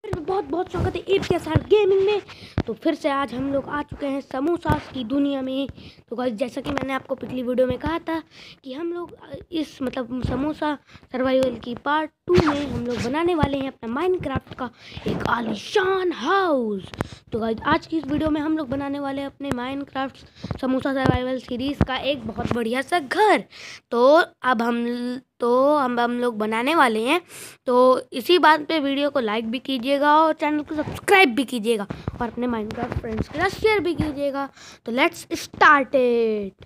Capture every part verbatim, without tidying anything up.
बहुत बहुत स्वागत है एप के साथ गेमिंग में। तो फिर से आज हम लोग आ चुके हैं समोसा की दुनिया में। तो गाइस, जैसा कि मैंने आपको पिछली वीडियो में कहा था कि हम लोग इस मतलब समोसा सर्वाइवल की पार्ट टू में हम लोग बनाने वाले हैं अपना माइनक्राफ्ट का एक आलीशान हाउस। तो गाइस, आज की इस वीडियो में हम लोग बनाने वाले हैं अपने माइनक्राफ्ट समोसा सर्वाइवल सीरीज़ का एक बहुत बढ़िया सा घर। तो अब हम तो हम हम लोग बनाने वाले हैं। तो इसी बात पे वीडियो को लाइक भी कीजिएगा और चैनल को सब्सक्राइब भी कीजिएगा और अपने माइनक्राफ्ट फ्रेंड्स के साथ शेयर भी कीजिएगा। तो लेट्स स्टार्ट इट।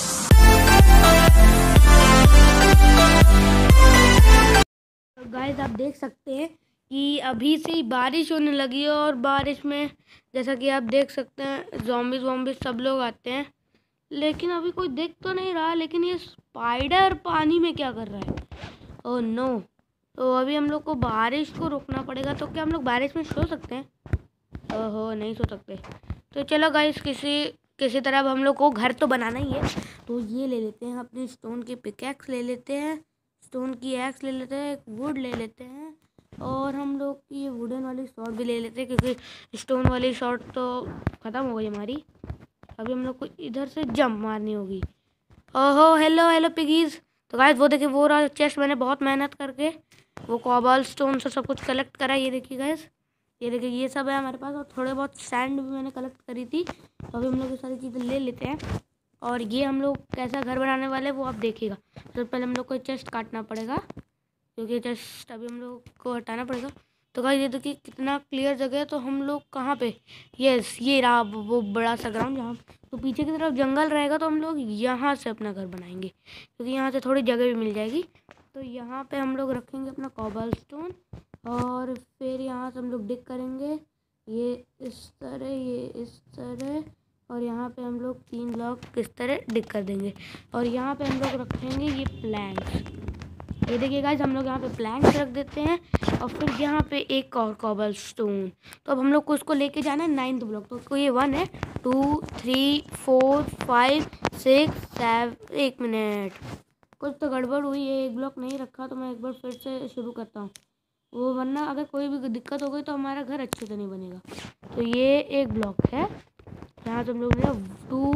गाइस, आप देख सकते हैं कि अभी से ही बारिश होने लगी है और बारिश में जैसा कि आप देख सकते हैं ज़ॉम्बीज़ वॉम्बीज़ सब लोग आते हैं, लेकिन अभी कोई देख तो नहीं रहा। लेकिन ये स्पाइडर पानी में क्या कर रहा है? Oh no. तो अभी हम लोग को बारिश को रोकना पड़ेगा। तो क्या हम लोग बारिश में सो सकते हैं? ओहो, नहीं सो सकते। तो चलो गाइस, किसी किसी तरह अब हम लोग को घर तो बनाना ही है। तो ये ले लेते हैं अपनी स्टोन की पिकैक्स ले लेते हैं, स्टोन की एक्स ले लेते हैं, एक वुड ले लेते हैं और हम लोग की ये वुडन वाली शॉर्ट भी ले लेते हैं क्योंकि स्टोन वाली शॉर्ट तो ख़त्म हो गई हमारी। अभी हम लोग को इधर से जंप मारनी होगी। ओहो, हेलो हेलो पिगीज़। तो गाइस, वो देखिए वो रहा चेस्ट। मैंने बहुत मेहनत करके वो कॉबल स्टोन से सब कुछ कलेक्ट करा। ये देखिए गाइस, ये देखिए ये सब है हमारे पास और थोड़े बहुत सैंड भी मैंने कलेक्ट करी थी। तो अभी हम लोग ये सारी चीज़ें ले लेते हैं और ये हम लोग कैसा घर बनाने वाले हैं वो आप देखिएगा। सबसे पहले हम लोग को चेस्ट काटना पड़ेगा क्योंकि चेस्ट अभी हम लोग को हटाना पड़ेगा। तो गाइस, ये देखिए कितना क्लियर जगह है। तो हम लोग कहाँ पे, यस ये रहा वो बड़ा सा ग्राउंड जहाँ। तो पीछे की तरफ जंगल रहेगा तो हम लोग यहाँ से अपना घर बनाएंगे क्योंकि यहाँ से थोड़ी जगह भी मिल जाएगी। तो यहाँ पे हम लोग रखेंगे अपना कॉबल स्टोन और फिर यहाँ से हम लोग डिग करेंगे ये इस तरह, ये इस तरह और यहाँ पे हम लोग तीन ब्लॉक इस तरह डिग कर देंगे और यहाँ पे हम लोग रखेंगे ये प्लैंक्स। ये देखिए गाइस, हम लोग यहाँ पे प्लैंक्स रख देते हैं और फिर यहाँ पे एक और कॉबल स्टोन। तो अब हम लोग को उसको लेके जाना है नाइन्थ ब्लॉक। तो ये वन है, two three four five six seven. एक मिनट, कुछ तो गड़बड़ हुई है, एक ब्लॉक नहीं रखा। तो मैं एक बार फिर से शुरू करता हूँ वो, वरना अगर कोई भी दिक्कत हो गई तो हमारा घर अच्छे से नहीं बनेगा। तो ये एक ब्लॉक है यहाँ से हम लोग ने टू,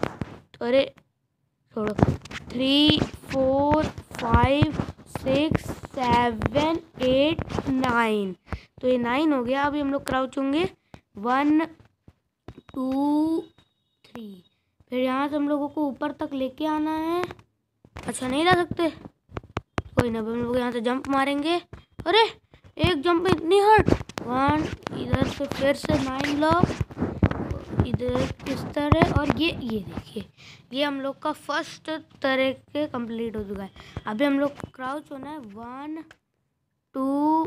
अरे छोड़ो, three four five six seven eight nine. तो ये नाइन हो गया। अभी हम लोग क्राउच होंगे वन टू थ्री। फिर यहाँ से हम लोगों को ऊपर तक लेके आना है। अच्छा, नहीं जा सकते, कोई ना। हम लोग यहाँ से जंप मारेंगे। अरे एक जंप में इतनी हर्ट। वन, इधर से फिर से नाइन ब्लॉक इधर इस तरह और ये ये देखिए ये हम लोग का फर्स्ट तरह के कंप्लीट हो चुका है। अभी हम लोग क्राउच होना है one two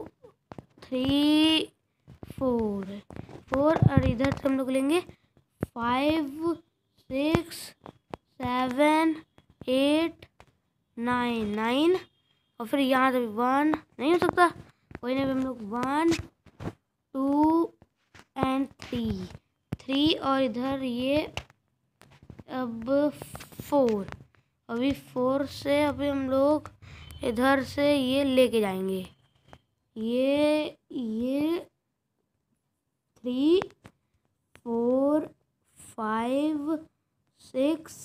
three four four और इधर से हम लोग लेंगे five six seven eight nine nine और फिर यहाँ से वन नहीं हो सकता, कोई नहीं। हम लोग one two and three three और इधर ये अब फोर। अभी फोर से अभी हम लोग इधर से ये लेके जाएंगे ये ये three four five six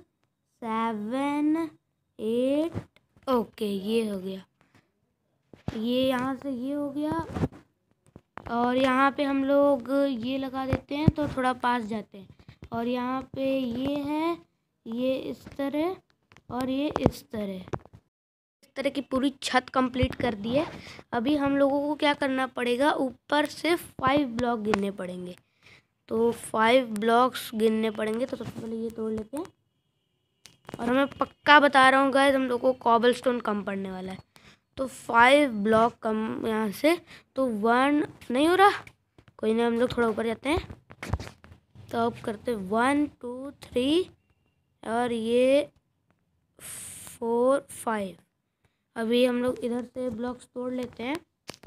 seven eight. Okay, ये हो गया। ये यहाँ से ये हो गया और यहाँ पे हम लोग ये लगा देते हैं तो थोड़ा पास जाते हैं। और यहाँ पे ये है, ये इस तरह और ये इस तरह इस तरह की पूरी छत कंप्लीट कर दी है। अभी हम लोगों को क्या करना पड़ेगा, ऊपर से फाइव ब्लॉक गिनने पड़ेंगे। तो फाइव ब्लॉक्स गिनने पड़ेंगे। तो सबसे पहले ये तोड़ लेते हैं और मैं पक्का बता रहा हूँ गाइस, हम लोग को कॉबल स्टोन कम पड़ने वाला है। तो फाइव ब्लॉक कम यहाँ से, तो वन नहीं हो रहा, कोई नहीं। हम लोग थोड़ा ऊपर जाते हैं तो अब करते वन टू थ्री और ये फोर फाइव। अभी हम लोग इधर से ब्लॉक्स तोड़ लेते हैं।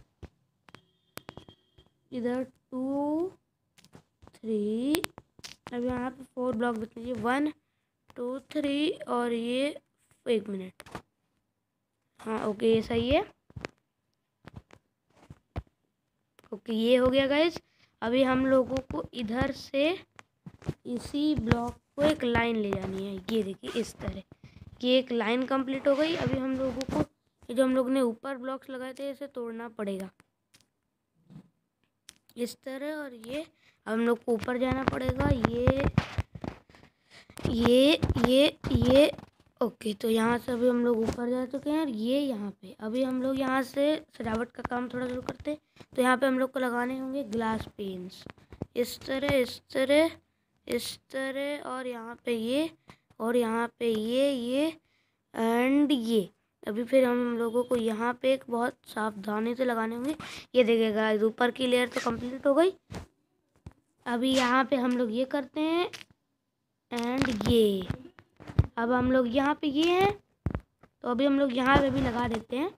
इधर टू थ्री, अभी यहाँ पे फोर ब्लॉक बच लीजिए, वन टू थ्री और ये एक मिनट, हाँ ओके ये सही है। ओके, ये हो गया गाइस। अभी हम लोगों को इधर से इसी ब्लॉक को एक लाइन ले जानी है। ये देखिए इस तरह, ये एक लाइन कंप्लीट हो गई। अभी हम लोगों को ये जो हम लोग ने ऊपर ब्लॉक्स लगाए थे इसे तोड़ना पड़ेगा इस तरह, और ये अब हम लोग को ऊपर जाना पड़ेगा। ये ये ये ये ओके, तो यहाँ से अभी हम लोग ऊपर जा चुके हैं। और ये यहाँ पे अभी हम लोग यहाँ से सजावट का काम थोड़ा शुरू करते हैं। तो यहाँ पे हम लोग को लगाने होंगे ग्लास पेन्स इस तरह इस तरह इस तरह, और यहाँ पे ये, और यहाँ पे ये ये एंड ये। अभी फिर हम लोगों को यहाँ पे एक बहुत सावधानी से लगाने होंगे। ये देखिएगा ऊपर की लेयर तो कंप्लीट हो गई। अभी यहाँ पे हम लोग ये करते हैं एंड ये। अब हम लोग यहाँ पे ये हैं, तो अभी हम लोग यहाँ पे भी लगा देते हैं।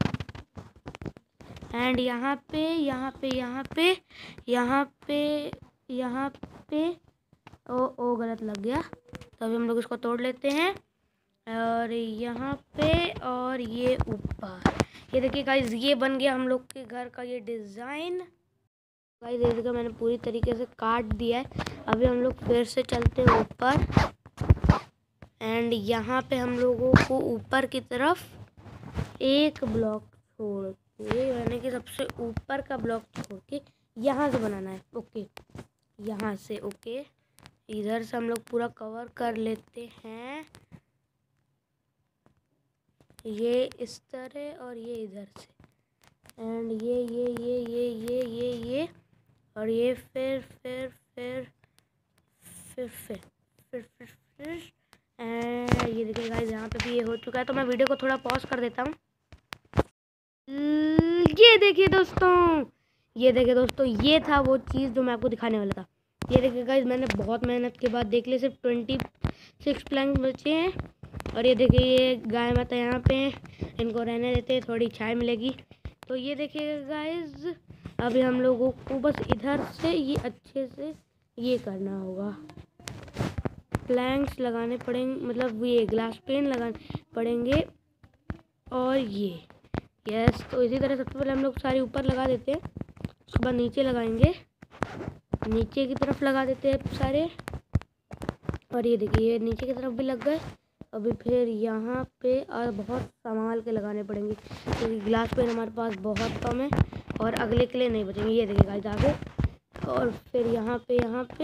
एंड यहाँ पे यहाँ पे यहाँ पे यहाँ पे यहाँ पे ओ ओ गलत लग गया, तो अभी हम लोग इसको तोड़ लेते हैं। और यहाँ पे और ये ऊपर, ये देखिए गाइस ये बन गया हम लोग के घर का ये डिज़ाइन। गाइस ये देखिए मैंने पूरी तरीके से काट दिया है। अभी हम लोग फिर से चलते हैं ऊपर, एंड यहाँ पे हम लोगों को ऊपर की तरफ एक ब्लॉक छोड़ के, यानी कि सबसे ऊपर का ब्लॉक छोड़ के यहाँ से बनाना है। ओके, यहाँ से ओके, इधर से हम लोग पूरा कवर कर लेते हैं। ये इस तरह और ये इधर से, एंड ये ये ये ये ये ये ये और ये फिर फिर फिर फिर फिर फिर फिर फिर एंड ये देखिए गाइस यहाँ पे भी ये हो चुका है। तो मैं वीडियो को थोड़ा पॉज कर देता हूँ। ये देखिए दोस्तों, ये देखिए दोस्तों, ये था वो चीज़ जो मैं आपको दिखाने वाला था। ये देखिए गाइस मैंने बहुत मेहनत के बाद देख लिया, सिर्फ ट्वेंटी सिक्स प्लैंक बचे हैं। और ये देखिए ये गाय माता यहाँ पे हैं, इनको रहने देते हैं, थोड़ी छाया मिलेगी। तो ये देखिए गाइस अभी हम लोगों को बस इधर से ये अच्छे से ये करना होगा, प्लैंक्स लगाने पड़ेंगे, मतलब ये ग्लास पेन लगाने पड़ेंगे। और ये यस, तो इसी तरह सबसे पहले हम लोग सारे ऊपर लगा देते हैं, उसके बाद नीचे लगाएंगे, नीचे की तरफ लगा देते हैं सारे। और ये देखिए ये नीचे की तरफ भी लग गए। अभी फिर यहाँ पे और बहुत संभाल के लगाने पड़ेंगे, क्योंकि ग्लास पेन हमारे पास बहुत कम है और अगले के लिए नहीं बचेंगे। ये देखिए गाइस आगे, और फिर यहाँ पे यहाँ पे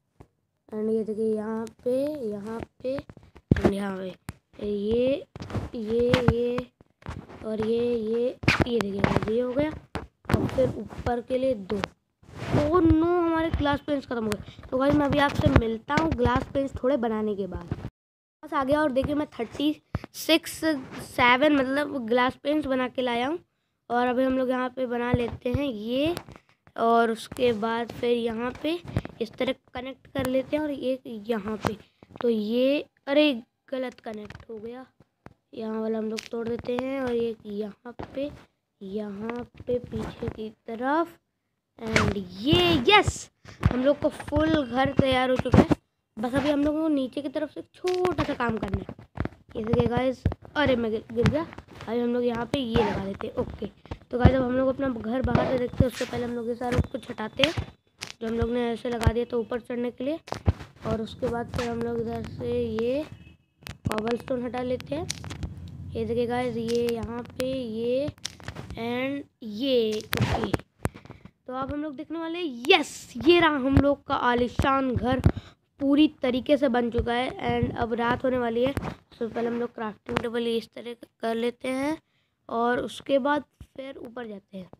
एंड ये देखिए यहाँ पे यहाँ पे एंड यहाँ पे ये ये ये और ये ये ये देखिए ये हो गया। और फिर ऊपर के लिए दो ओ नो, हमारे ग्लास पेन्स खत्म हो गए। तो गाइस मैं अभी आपसे मिलता हूँ ग्लास पेन्स थोड़े बनाने के बाद। बस आ गया, और देखिए मैं थर्टी सिक्स सेवन मतलब ग्लास पेन्स बना के लाया हूँ। और अभी हम लोग यहाँ पे बना लेते हैं ये, और उसके बाद फिर यहाँ पे इस तरह कनेक्ट कर लेते हैं, और एक यहाँ पे। तो ये अरे गलत कनेक्ट हो गया, यहाँ वाला हम लोग तोड़ देते हैं। और एक यहाँ पे यहाँ पे पीछे की तरफ, एंड ये यस, हम लोग को फुल घर तैयार हो चुका है। बस अभी हम लोगों को नीचे की तरफ से छोटा सा काम करना है। ये देखिए गाइस, अरे मैं गिर गया। अभी हम लोग यहाँ पे ये लगा देते हैं। ओके, तो गाइस अब हम लोग अपना घर बाहर से देखते हैं, उससे पहले हम लोग ये सारे कुछ हटाते हैं जो हम लोग ने ऐसे लगा दिया तो ऊपर चढ़ने के लिए। और उसके बाद फिर हम लोग इधर से ये कॉबलस्टोन हटा लेते हैं। ये देखिए गाइस ये यहाँ पे ये एंड ये ओके। तो अब हम लोग देखने वाले यस, ये रहा हम लोग का आलीशान घर पूरी तरीके से बन चुका है। एंड अब रात होने वाली है, सबसे पहले हम लोग क्राफ्टिंग टेबल इस तरह कर लेते हैं, और उसके बाद फिर ऊपर जाते हैं।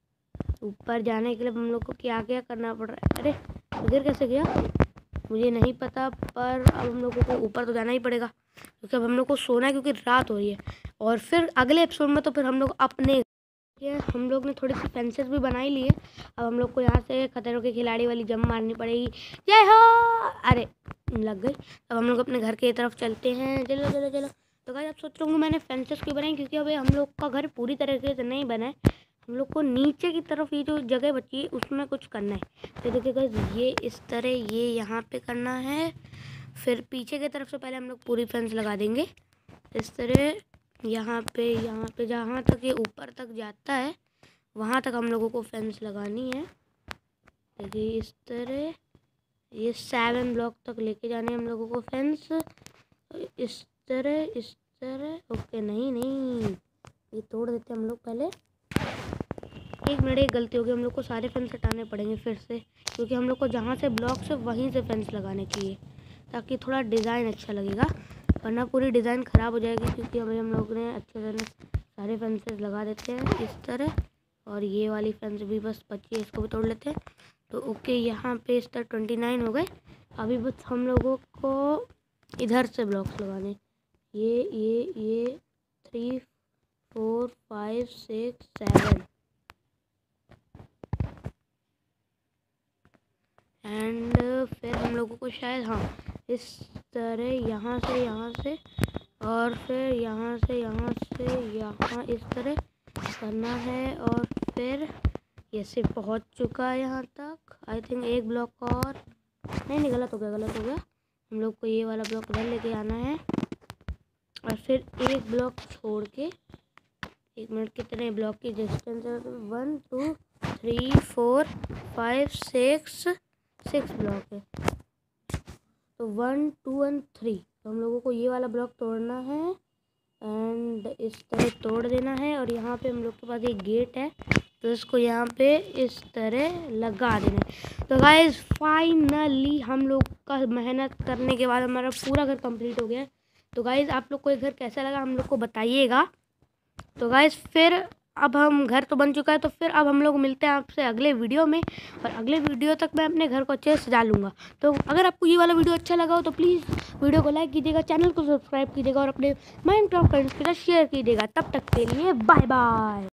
ऊपर जाने के लिए हम लोग को क्या क्या करना पड़ रहा है, अरे गिर कैसे गया मुझे नहीं पता, पर अब हम लोगों को ऊपर तो जाना ही पड़ेगा, क्योंकि अब हम लोग को सोना है, क्योंकि रात हो रही है। और फिर अगले एपिसोड में तो फिर हम लोग अपने हम लोग ने थोड़ी सी फेंसेस भी बनाई ली है। अब हम लोग को यहाँ से खतरों के खिलाड़ी वाली जंप मारनी पड़ेगी। जय हो, अरे लग गई। अब हम लोग अपने घर की तरफ चलते हैं, चलो चलो चलो। तो गाइस आप सोच रहे होंगे मैंने फेंसेस क्यों बनाई, क्योंकि अभी हम लोग का घर पूरी तरीके से नहीं बना है, हम लोग को नीचे की तरफ ये जो जगह बची है उसमें कुछ करना है। तो देखिए गाइस ये इस तरह ये यहाँ पे करना है, फिर पीछे की तरफ से पहले हम लोग पूरी फेंस लगा देंगे इस तरह, यहाँ पे यहाँ पे जहाँ तक ये ऊपर तक जाता है वहाँ तक हम लोगों को फेंस लगानी है। देखिए इस तरह ये सेवन ब्लॉक तक लेके जाने हम लोगों को फेंस, इस तरह इस तरह। ओके नहीं नहीं ये तोड़ देते हम लोग पहले। एक मिनट, एक गलती हो गई, हम लोग को सारे फेंस हटाने पड़ेंगे फिर से, क्योंकि हम लोग को जहाँ से ब्लॉक से वहीं से फेंस लगाने चाहिए ताकि थोड़ा डिज़ाइन अच्छा लगेगा, वरना पूरी डिज़ाइन ख़राब हो जाएगी। क्योंकि अभी हम लोग ने अच्छे से सारे फेंसेस लगा देते हैं इस तरह, और ये वाली फेंस भी बस बची है, इसको भी तोड़ लेते हैं। तो ओके यहाँ पे इस तरह ट्वेंटी नाइन हो गए। अभी बस हम लोगों को इधर से ब्लॉक्स लगाने, ये ये ये three four five six seven and फिर हम लोगों को शायद हाँ इस तरह यहाँ से यहाँ से और फिर यहाँ से यहाँ से यहाँ इस तरह करना है। और फिर ये से पहुँच चुका है यहाँ तक। आई थिंक एक ब्लॉक और, नहीं नहीं गलत हो गया गलत हो गया हम लोग को ये वाला ब्लॉक उधर लेके आना है और फिर एक ब्लॉक छोड़ के, एक मिनट कितने ब्लॉक की डिस्टेंस है, one two three four five six six block है, तो वन टू एंड थ्री। तो हम लोगों को ये वाला ब्लॉक तोड़ना है एंड इस तरह तोड़ देना है। और यहाँ पे हम लोग के पास एक गेट है, तो इसको यहाँ पे इस तरह लगा देना है। तो गाइस फाइनली हम लोग का मेहनत करने के बाद हमारा पूरा घर कंप्लीट हो गया। तो गाइस आप लोग को ये घर कैसा लगा हम लोग को बताइएगा। तो गाइस फिर अब हम घर तो बन चुका है, तो फिर अब हम लोग मिलते हैं आपसे अगले वीडियो में, और अगले वीडियो तक मैं अपने घर को अच्छे से सजा लूँगा। तो अगर आपको ये वाला वीडियो अच्छा लगा हो तो प्लीज़ वीडियो को लाइक कीजिएगा, चैनल को सब्सक्राइब कीजिएगा और अपने माइनक्राफ्ट फ्रेंड्स के साथ शेयर कीजिएगा। तब तक के लिए बाय बाय।